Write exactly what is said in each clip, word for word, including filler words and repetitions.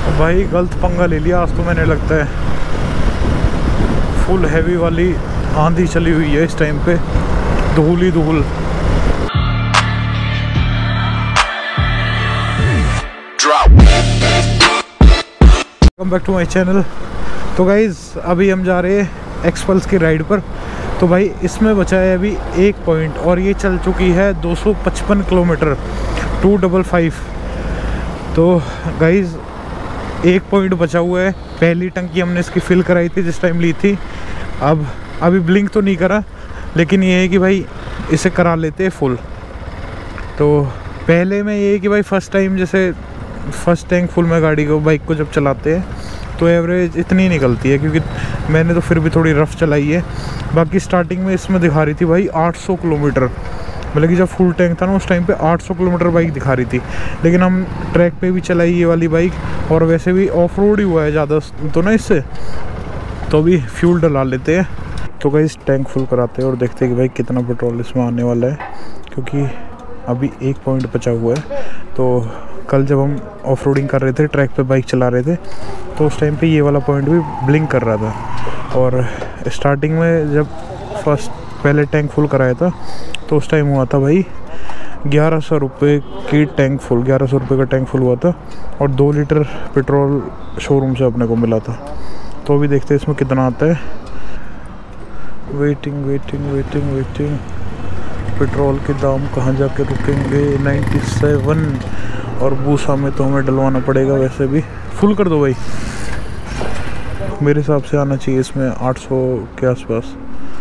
भाई गलत पंगा ले लिया आज तो मैंने, लगता है फुल हैवी वाली आंधी चली हुई है इस टाइम पे, धूल ही धूल। Welcome back to my channel. तो गाइज़ अभी हम जा रहे हैं एक्सपल्स की राइड पर। तो भाई इसमें बचा है अभी एक पॉइंट और ये चल चुकी है दो सौ पचपन किलोमीटर, टू डबल फाइव। तो गाइज़ एक पॉइंट बचा हुआ है। पहली टंकी हमने इसकी फिल कराई थी जिस टाइम ली थी। अब अभी ब्लिंक तो नहीं करा, लेकिन ये है कि भाई इसे करा लेते हैं फुल। तो पहले में ये है कि भाई फर्स्ट टाइम, जैसे फर्स्ट टैंक फुल में गाड़ी को बाइक को जब चलाते हैं तो एवरेज इतनी निकलती है, क्योंकि मैंने तो फिर भी थोड़ी रफ चलाई है। बाकी स्टार्टिंग में इसमें दिखा रही थी भाई आठ सौ किलोमीटर, मतलब कि जब फुल टैंक था ना उस टाइम पे आठ सौ किलोमीटर बाइक दिखा रही थी। लेकिन हम ट्रैक पे भी चलाई ये वाली बाइक, और वैसे भी ऑफ रोड ही हुआ है ज़्यादा तो ना इससे, तो अभी फ्यूल डला लेते हैं। तो भाई इस टैंक फुल कराते हैं और देखते हैं कि भाई कितना पेट्रोल इसमें आने वाला है, क्योंकि अभी एक पॉइंट बचा हुआ है। तो कल जब हम ऑफ रोडिंग कर रहे थे, ट्रैक पे बाइक चला रहे थे, तो उस टाइम पे ये वाला पॉइंट भी ब्लिंक कर रहा था। और स्टार्टिंग में जब फर्स्ट पहले टैंक फुल कराया था तो उस टाइम हुआ था भाई ग्यारह सौ रुपये की टैंक फुल, ग्यारह सौ रुपये का टैंक फुल हुआ था, और दो लीटर पेट्रोल शोरूम से अपने को मिला था। तो अभी देखते हैं इसमें कितना आता है। Waiting waiting waiting waiting petrol के दाम कहाँ जाके रुकेंगे? Ninety seven. और बूसा में तो हमें डलवाना पड़ेगा वैसे भी। फुल कर दो भाई, मेरे हिसाब से आना चाहिए इसमें आठ सौ के आसपास।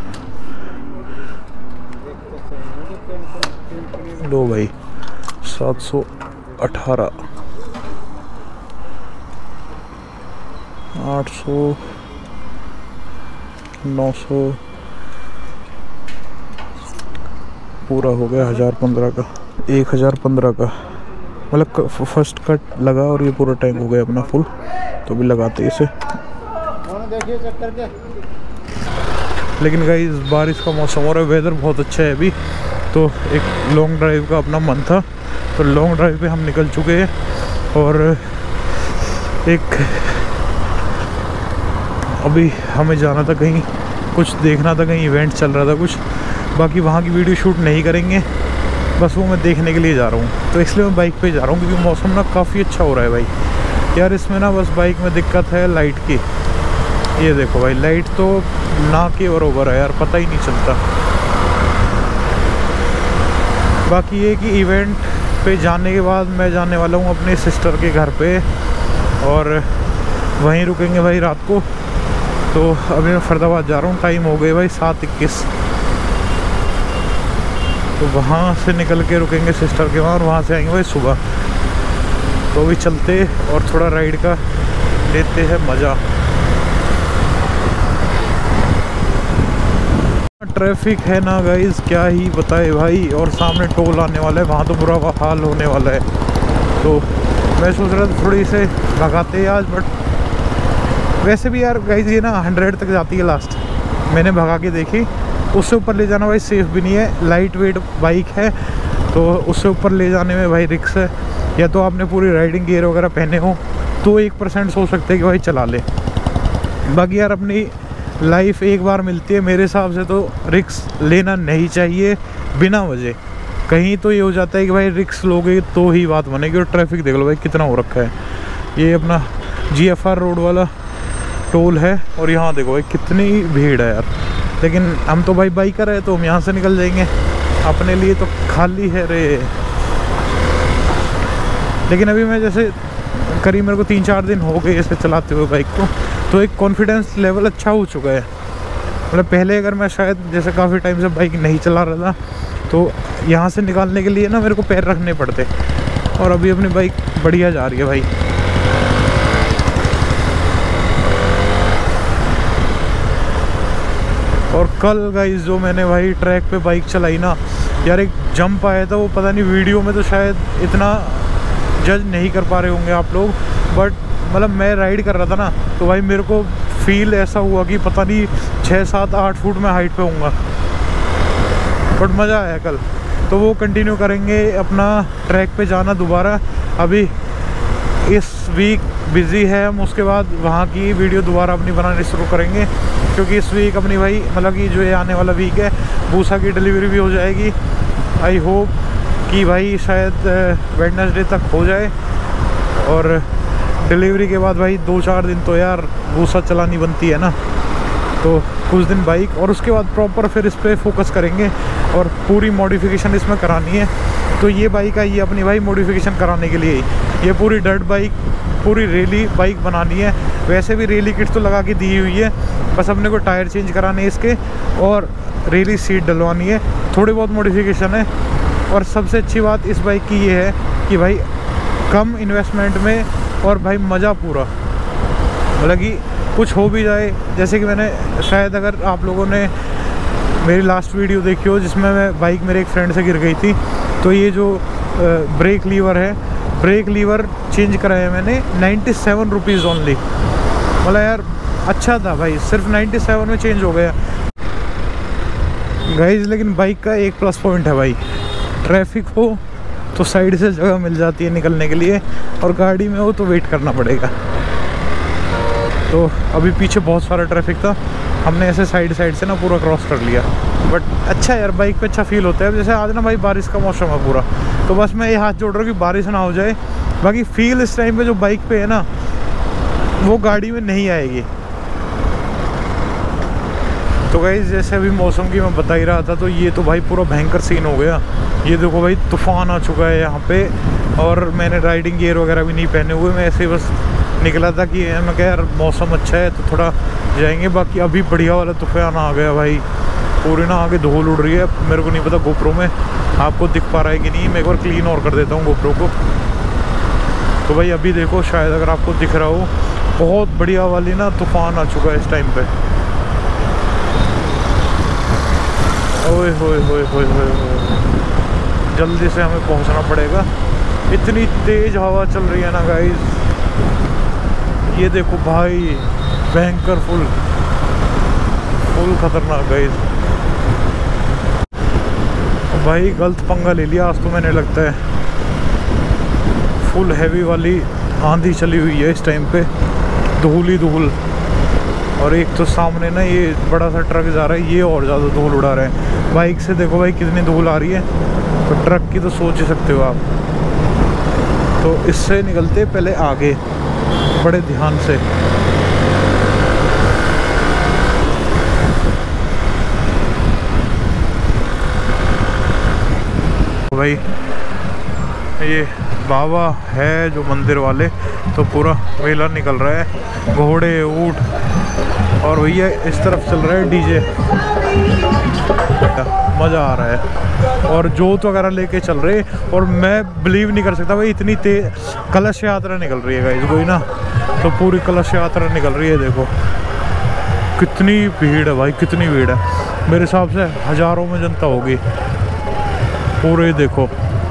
लो भाई सात सौ अठारह, आठ सौ, नौ सौ, पूरा हो गया हज़ार पंद्रह का, एक हज़ार पंद्रह का, मतलब फर्स्ट कट लगा और ये पूरा टैंक हो गया अपना फुल। तो भी लगाते इसे। लेकिन गाइस बारिश का मौसम हो रहा है, वेदर बहुत अच्छा है अभी, तो एक लॉन्ग ड्राइव का अपना मन था, तो लॉन्ग ड्राइव पे हम निकल चुके हैं। और एक अभी हमें जाना था कहीं, कुछ देखना था, कहीं इवेंट चल रहा था कुछ। बाकी वहाँ की वीडियो शूट नहीं करेंगे, बस वो मैं देखने के लिए जा रहा हूँ। तो इसलिए मैं बाइक पे जा रहा हूँ, क्योंकि मौसम ना काफ़ी अच्छा हो रहा है भाई। यार इसमें ना बस बाइक में दिक्कत है लाइट की। ये देखो भाई लाइट तो ना के बराबर है यार, पता ही नहीं चलता। बाकी ये कि इवेंट पे जाने के बाद मैं जाने वाला हूँ अपने सिस्टर के घर पे, और वहीं रुकेंगे भाई रात को। तो अभी मैं फरीदाबाद जा रहा हूँ, टाइम हो गए भाई सात इक्कीस। तो वहाँ से निकल के रुकेंगे सिस्टर के वहाँ, और वहाँ से आएंगे भाई सुबह। तो भी चलते और थोड़ा राइड का लेते हैं मज़ा। ट्रैफिक है ना गाइस, क्या ही बताए भाई। और सामने टोल आने वाला है, वहाँ तो बुरा हाल होने वाला है। तो मैं सोच रहा था थोड़ी से भगाते हैं आज, बट वैसे भी यार गाइस ये ना हंड्रेड तक जाती है लास्ट, मैंने भगा के देखी। उससे ऊपर ले जाना भाई सेफ़ भी नहीं है, लाइट वेट बाइक है, तो उससे ऊपर ले जाने में भाई रिस्क है। या तो आपने पूरी राइडिंग गियर वगैरह पहने हो तो एक परसेंट सोच सकते हैं कि भाई चला ले। बाकी यार अपनी लाइफ एक बार मिलती है, मेरे हिसाब से तो रिस्क लेना नहीं चाहिए बिना वजह। कहीं तो ये हो जाता है कि भाई रिस्क लोगे तो ही बात बनेगी। और ट्रैफिक देख लो भाई कितना हो रखा है। ये अपना जी एफ आर रोड वाला टोल है, और यहाँ देखो भाई कितनी भीड़ है यार। लेकिन हम तो भाई बाइकर है तो हम यहाँ से निकल जाएंगे, अपने लिए तो खाली है रे। लेकिन अभी मैं जैसे करीब मेरे को तीन चार दिन हो गए ऐसे चलाते हुए बाइक को, तो एक कॉन्फिडेंस लेवल अच्छा हो चुका है। मतलब पहले अगर मैं शायद जैसे काफ़ी टाइम से बाइक नहीं चला रहा था, तो यहाँ से निकालने के लिए ना मेरे को पैर रखने पड़ते, और अभी अपनी बाइक बढ़िया जा रही है भाई। और कल गाइस जो मैंने भाई ट्रैक पे बाइक चलाई ना यार, एक जंप आया था, वो पता नहीं वीडियो में तो शायद इतना जज नहीं कर पा रहे होंगे आप लोग, बट मतलब मैं राइड कर रहा था ना, तो भाई मेरे को फील ऐसा हुआ कि पता नहीं छः सात आठ फुट में हाइट पे होऊंगा, बट मज़ा आया कल। तो वो कंटिन्यू करेंगे अपना ट्रैक पे जाना दोबारा। अभी इस वीक बिज़ी है, हम उसके बाद वहाँ की वीडियो दोबारा अपनी बनानी शुरू करेंगे, क्योंकि इस वीक अपनी भाई मतलब कि जो ये आने वाला वीक है भूसा की डिलीवरी भी हो जाएगी। आई होप कि भाई शायद वेडनेसडे तक हो जाए, और डिलीवरी के बाद भाई दो चार दिन तो यार भूसा चलानी बनती है ना, तो कुछ दिन बाइक, और उसके बाद प्रॉपर फिर इस पर फोकस करेंगे और पूरी मॉडिफिकेशन इसमें करानी है। तो ये बाइक आई है अपनी भाई मॉडिफिकेशन कराने के लिए, ये पूरी डर्ट बाइक, पूरी रेली बाइक बनानी है। वैसे भी रेली किट तो लगा के दी हुई है, बस अपने को टायर चेंज कराने हैं इसके और रेली सीट डलवानी है, थोड़ी बहुत मॉडिफिकेशन है। और सबसे अच्छी बात इस बाइक की ये है कि भाई कम इन्वेस्टमेंट में और भाई मज़ा पूरा, मतलब कि कुछ हो भी जाए, जैसे कि मैंने शायद अगर आप लोगों ने मेरी लास्ट वीडियो देखी हो जिसमें मैं बाइक मेरे एक फ्रेंड से गिर गई थी, तो ये जो ब्रेक लीवर है, ब्रेक लीवर चेंज कराया मैंने नाइन्टी सेवन रुपीज़ ओनली, मतलब यार अच्छा था भाई, सिर्फ नाइन्टी सेवन में चेंज हो गया गाइज। लेकिन बाइक का एक प्लस पॉइंट है भाई, ट्रैफिक हो तो साइड से जगह मिल जाती है निकलने के लिए, और गाड़ी में हो तो वेट करना पड़ेगा। तो अभी पीछे बहुत सारा ट्रैफिक था, हमने ऐसे साइड साइड से ना पूरा क्रॉस कर लिया, बट अच्छा यार बाइक पे अच्छा फील होता है। जैसे आज ना भाई बारिश का मौसम है पूरा, तो बस मैं ये हाथ जोड़ रहा हूँ कि बारिश ना हो जाए, बाकी फील इस टाइम पे जो बाइक पे है ना वो गाड़ी में नहीं आएगी। तो गाइस जैसे अभी मौसम की मैं बता ही रहा था, तो ये तो भाई पूरा भयंकर सीन हो गया। ये देखो भाई तूफान आ चुका है यहाँ पे, और मैंने राइडिंग गियर वगैरह भी नहीं पहने हुए, मैं ऐसे ही बस निकला था कि मैं क्या यार मौसम अच्छा है तो थोड़ा जाएंगे। बाकी अभी बढ़िया वाला तूफान आ गया भाई, पूरी ना आगे धूल उड़ रही है। मेरे को नहीं पता गोप्रो में आपको दिख पा रहा है कि नहीं, मैं एक बार क्लीन और कर देता हूँ गोप्रो को। तो भाई अभी देखो शायद अगर आपको दिख रहा हो, बहुत बढ़िया वाली ना तूफान आ चुका है इस टाइम पे। ओए होए होए होए होए, जल्दी से हमें पहुंचना पड़ेगा, इतनी तेज हवा चल रही है ना गाइस। ये देखो भाई भयंकर फुल फुल खतरनाक गाइस। भाई गलत पंगा ले लिया आज तो मैंने, लगता है फुल हैवी वाली आंधी चली हुई है इस टाइम पे, धूल ही धूल। और एक तो सामने ना ये बड़ा सा ट्रक जा रहा है, ये और ज़्यादा धूल उड़ा रहे हैं। बाइक से देखो भाई कितनी धूल आ रही है, तो ट्रक की तो सोच ही सकते हो आप। तो इससे निकलते पहले आगे बड़े ध्यान से। भाई ये बाबा है जो मंदिर वाले, तो पूरा मेला निकल रहा है, घोड़े ऊंट, और भैया इस तरफ चल रहा है डीजे, मज़ा आ रहा है। और जोत वगैरह लेके चल रहे, और मैं बिलीव नहीं कर सकता भाई इतनी तेज कलश यात्रा निकल रही है गाइस कोई ना, तो पूरी कलश यात्रा निकल रही है। देखो कितनी भीड़ है भाई, कितनी भीड़ है, मेरे हिसाब से हज़ारों में जनता होगी पूरे। देखो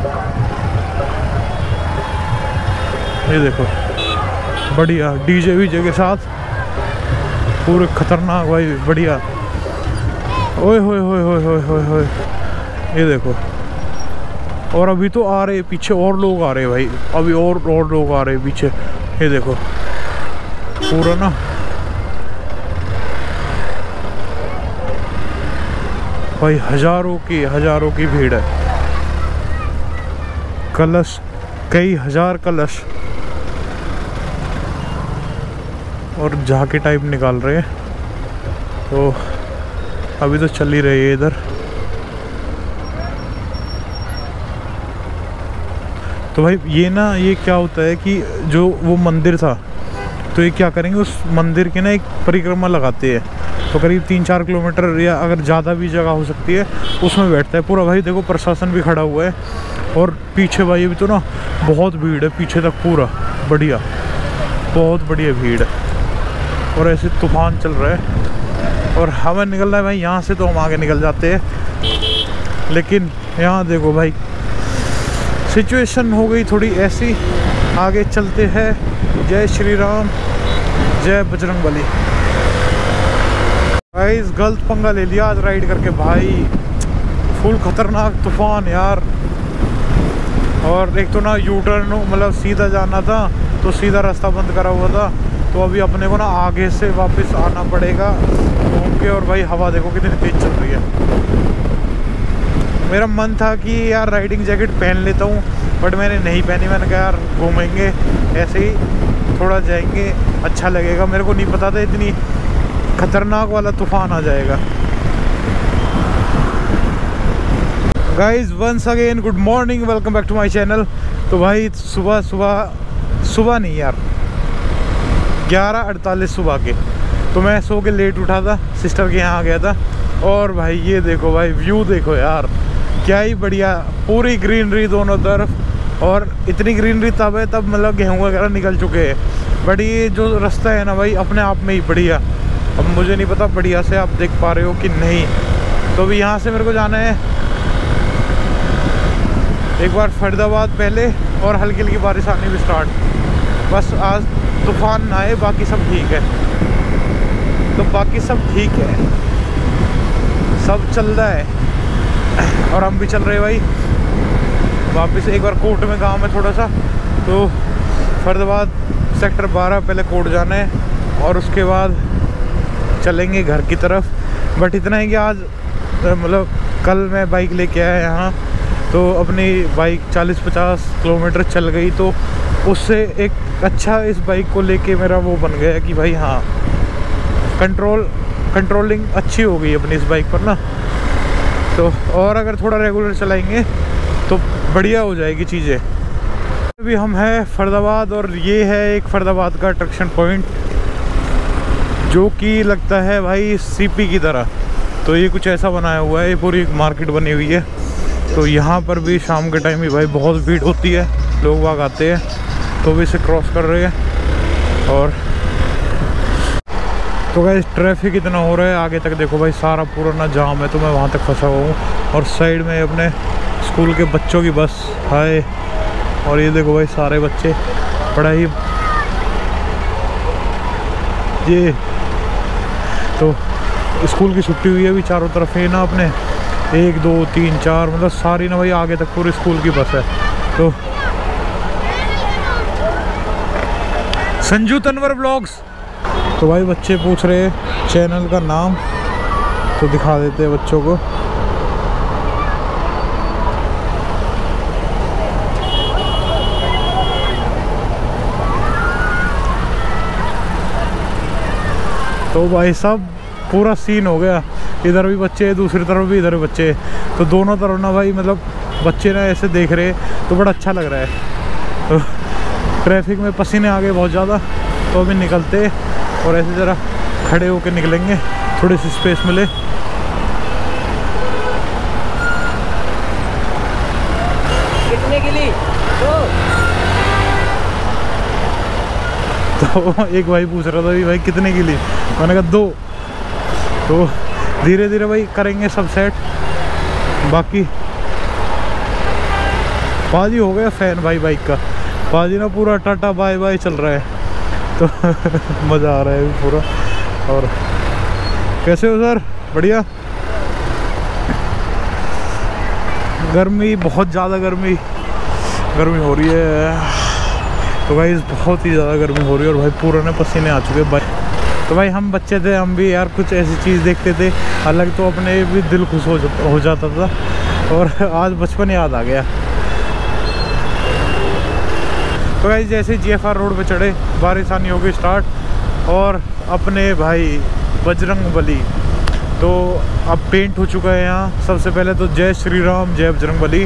ये देखो बढ़िया डीजे वीजे के साथ, पूरे खतरनाक भाई बढ़िया। ओए होए होए होए होए होए होए, ये देखो। और अभी तो आ रहे पीछे और लोग आ रहे हैं भाई, अभी और और लोग आ रहे हैं पीछे, ये देखो पूरा ना। भाई हजारों की हजारों की भीड़ है, कलश कई हजार कलश, और झांकी टाइप निकाल रहे हैं। तो अभी तो चल ही रही है इधर। तो भाई ये ना ये क्या होता है कि जो वो मंदिर था, तो ये क्या करेंगे उस मंदिर की ना एक परिक्रमा लगाते हैं, तो करीब तीन चार किलोमीटर या अगर ज़्यादा भी जगह हो सकती है उसमें बैठता है पूरा। भाई देखो प्रशासन भी खड़ा हुआ है, और पीछे भाई अभी तो ना बहुत भीड़ है पीछे तक, पूरा बढ़िया बहुत बढ़िया भीड़ है। और ऐसे तूफान चल रहा है, और हमें निकलना है भाई यहाँ से, तो हम आगे निकल जाते हैं। लेकिन यहाँ देखो भाई सिचुएशन हो गई थोड़ी ऐसी, आगे चलते हैं। जय श्री राम, जय बजरंगबली। भाई गलत पंगा ले लिया आज राइड करके भाई, फुल खतरनाक तूफान यार। और एक तो ना यू टर्न मतलब सीधा जाना था, तो तो सीधा रास्ता बंद करा हुआ था। तो अभी अपने को ना आगे से वापस आना पड़ेगा घूम के। और भाई हवा देखो कितनी तेज चल रही है। मेरा मन था कि यार राइडिंग जैकेट पहन लेता हूँ, बट मैंने नहीं पहनी। मैंने कहा यार घूमेंगे ऐसे ही, थोड़ा जाएंगे, अच्छा लगेगा। मेरे को नहीं पता था इतनी खतरनाक वाला तूफान आ जाएगा। Guys once again good morning, welcome back to my channel. तो भाई सुबह सुबह सुबह नहीं यार ग्यारह अड़तालीस सुबह के, तो मैं सो के लेट उठा था, सिस्टर के यहाँ आ गया था। और भाई ये देखो भाई व्यू देखो यार, क्या ही बढ़िया, पूरी ग्रीनरी दोनों तरफ। और इतनी ग्रीनरी तब है तब मतलब गेहूँ वगैरह निकल चुके हैं। बट ये जो रास्ता है ना भाई अपने आप में ही बढ़िया। अब मुझे नहीं पता बढ़िया से आप देख पा रहे हो कि नहीं। तो अभी यहाँ से मेरे को जाना है एक बार फरीदाबाद पहले, और हल्की हल्की बारिश आनी भी स्टार्ट। बस आज तूफान ना आए, बाकी सब ठीक है। तो बाकी सब ठीक है, सब चल रहा है। और हम भी चल रहे हैं भाई वापस एक बार कोर्ट में, गांव में थोड़ा सा। तो फरीदाबाद सेक्टर बारह पहले कोर्ट जाना है, और उसके बाद चलेंगे घर की तरफ। बट इतना है कि आज मतलब कल मैं बाइक लेके आया यहाँ, तो अपनी बाइक चालीस पचास किलोमीटर चल गई। तो उससे एक अच्छा इस बाइक को लेके मेरा वो बन गया कि भाई हाँ कंट्रोल कंट्रोलिंग अच्छी हो गई अपनी इस बाइक पर ना। तो और अगर थोड़ा रेगुलर चलाएंगे तो बढ़िया हो जाएगी चीज़ें। अभी हम हैं फरीदाबाद, और ये है एक फरीदाबाद का अट्रैक्शन पॉइंट जो कि लगता है भाई सीपी की तरह। तो ये कुछ ऐसा बनाया हुआ है, ये पूरी एक मार्केट बनी हुई है। तो यहाँ पर भी शाम के टाइम भी भाई बहुत भीड़ होती है, लोग वाग आते हैं। तो भी इसे क्रॉस कर रहे हैं। और तो गाइस ट्रैफिक इतना हो रहा है, आगे तक देखो भाई सारा पूरा ना जाम है। तो मैं वहाँ तक फंसा हुआ हूँ, और साइड में अपने स्कूल के बच्चों की बस है। और ये देखो भाई सारे बच्चे पढ़ाई, ये तो स्कूल की छुट्टी हुई है अभी चारों तरफ है ना अपने, एक दो तीन चार मतलब सारी ना भाई आगे तक पूरी स्कूल की बस है। तो संजू तनवर ब्लॉग्स। तो भाई बच्चे पूछ रहे हैं चैनल का नाम, तो दिखा देते हैं बच्चों को। तो भाई साहब पूरा सीन हो गया, इधर भी बच्चे दूसरी तरफ भी इधर भी बच्चे, तो दोनों तरफ ना भाई मतलब बच्चे ना ऐसे देख रहे तो बड़ा अच्छा लग रहा है। तो ट्रैफिक में पसीने आ गए बहुत ज़्यादा, तो अभी निकलते और ऐसे ज़रा खड़े होकर निकलेंगे, थोड़ी सी स्पेस मिले। कितने के लिए? तो एक भाई पूछ रहा था भी भाई कितने के लिए, मैंने कहा दो। तो धीरे धीरे भाई करेंगे सब सेट। बाकी पाजी हो गया फैन भाई बाइक का, पाजी ना पूरा टाटा बाय बाय चल रहा है। तो मज़ा आ रहा है पूरा। और कैसे हो सर? बढ़िया। गर्मी बहुत ज़्यादा गर्मी गर्मी हो रही है। तो भाई बहुत ही ज़्यादा गर्मी हो रही है, और भाई पूरा ने पसीने आ चुके भाई। तो भाई हम बच्चे थे, हम भी यार कुछ ऐसी चीज़ देखते थे अलग, तो अपने भी दिल खुश हो, हो जाता था। और आज बचपन याद आ गया। तो भाई जैसे जी एफ आर रोड पे चढ़े, बारिश आनी होगी स्टार्ट। और अपने भाई बजरंग बली तो अब पेंट हो चुका है यहाँ। सबसे पहले तो जय श्री राम जय बजरंग बली।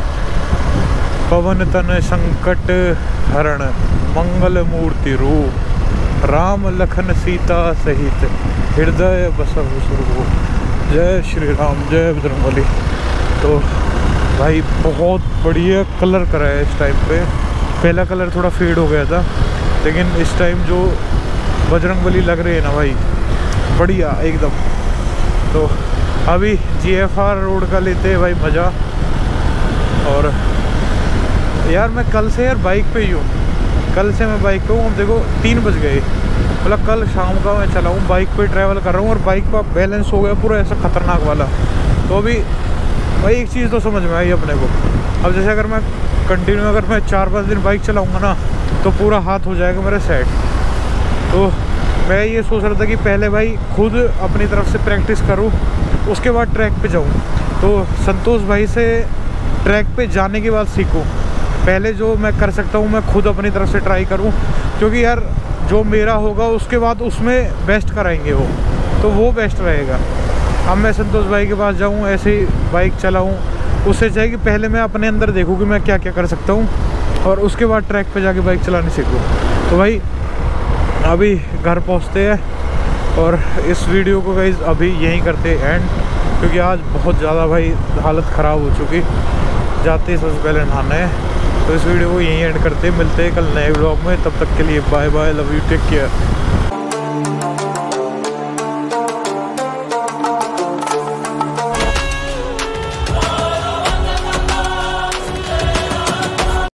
पवन तन संकट हरण मंगल मूर्ति रूप, राम लखन सीता सहित हृदय बसव सुरभूप। जय श्री राम जय बजरंग बली। तो भाई बहुत बढ़िया कलर करा है इस टाइम पे। पहला कलर थोड़ा फेड हो गया था, लेकिन इस टाइम जो बजरंग बली लग रही है ना भाई बढ़िया एकदम। तो अभी जी एफ आर रोड का लेते हैं भाई मज़ा। और यार मैं कल से यार बाइक पे ही हूँ, कल से मैं बाइक पे हूँ। अब देखो तीन बज गए, मतलब कल शाम का मैं चला हूँ बाइक पे ट्रैवल कर रहा हूँ, और बाइक का बैलेंस हो गया पूरा ऐसा ख़तरनाक वाला। तो अभी भाई एक चीज़ तो समझ में आई अपने को। अब जैसे अगर मैं कंटिन्यू अगर मैं चार पाँच दिन बाइक चलाऊँगा ना, तो पूरा हाथ हो जाएगा मेरा सेट। तो मैं ये सोच रहा था कि पहले भाई खुद अपनी तरफ से प्रैक्टिस करूँ, उसके बाद ट्रैक पे जाऊँ। तो संतोष भाई से ट्रैक पे जाने के बाद सीखूँ। पहले जो मैं कर सकता हूँ मैं खुद अपनी तरफ से ट्राई करूँ, क्योंकि यार जो मेरा होगा उसके बाद उसमें बेस्ट कराएंगे वो, तो वो बेस्ट रहेगा। अब मैं संतोष भाई के पास जाऊँ, ऐसे ही बाइक चलाऊँ, उससे चाहिए कि पहले मैं अपने अंदर देखूँ कि मैं क्या क्या कर सकता हूँ, और उसके बाद ट्रैक पे जाके बाइक चलानी सीखूँ। तो भाई अभी घर पहुँचते हैं, और इस वीडियो को गाइस अभी यहीं करते एंड, क्योंकि आज बहुत ज़्यादा भाई हालत ख़राब हो चुकी, जाते ही सबसे पहले नहाना है। तो इस वीडियो को यहीं एंड करते, मिलते हैं कल नए व्लॉग में। तब तक के लिए bye bye, love you, take care.